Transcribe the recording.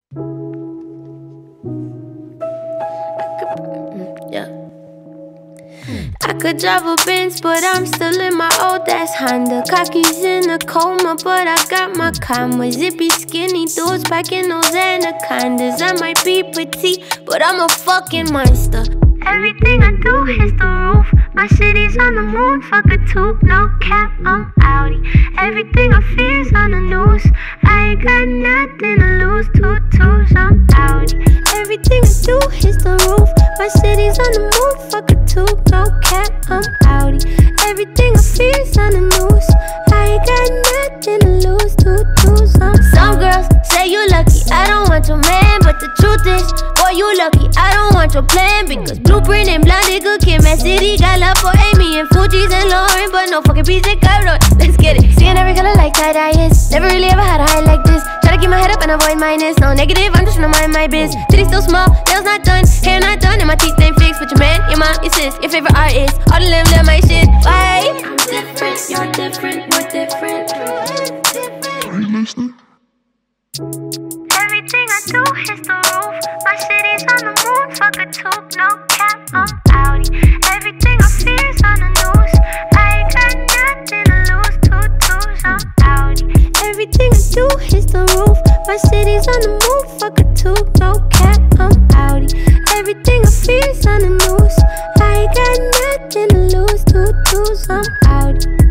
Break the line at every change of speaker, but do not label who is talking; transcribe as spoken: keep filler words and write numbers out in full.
Yeah. I could drive a Benz, but I'm still in my old ass Honda. Cocky's in a coma, but I got my commas. Zippy skinny dudes packing those anacondas. I might be petite, but I'm a fucking monster. Everything I do hits the roof. My city's on the moon, fuck a tube, no cap, I'm outie. Everything I fear's on the noose. I ain't got nothing to lose, two twos, I'm outie. Everything I do hits the roof. My city's on the moon, fuck a tube, no cap, I'm outie. Everything I fear's on the noose. I ain't got nothing to lose, two twos, I'm outie. Some girls say you lucky, I don't want your man, but the truth is, boy, you lucky, I don't want your plan. Because Blueprint and Blondie, good kid, Mad City got love for Amy and Fuji's and Lauren, but no fucking piece of Cairo. Let's get it. Seeing every color like tie-dye is. Never really ever had a high like this. Try to keep my head up and avoid minus. No negative, I'm just trying to mind my biz. Titties still small, nails not done, hair not done, and my teeth ain't fixed. But your man, your mom, your sis, your favorite artist, all the limbs of my shit. Why? I'm different, you're different, we're different.
Are you listening?
Everything I do hits the roof. My city's on the moon, fuck a tube, no cap, I'm outie. Everything I fear's on the news. I ain't got nothing to lose, two twos, I'm outie. Everything I do hits the roof. My city's on the moon, fuck a tube, no cap, I'm outie. Everything I fear's on the news. I ain't got nothing to lose, two twos, I'm outie.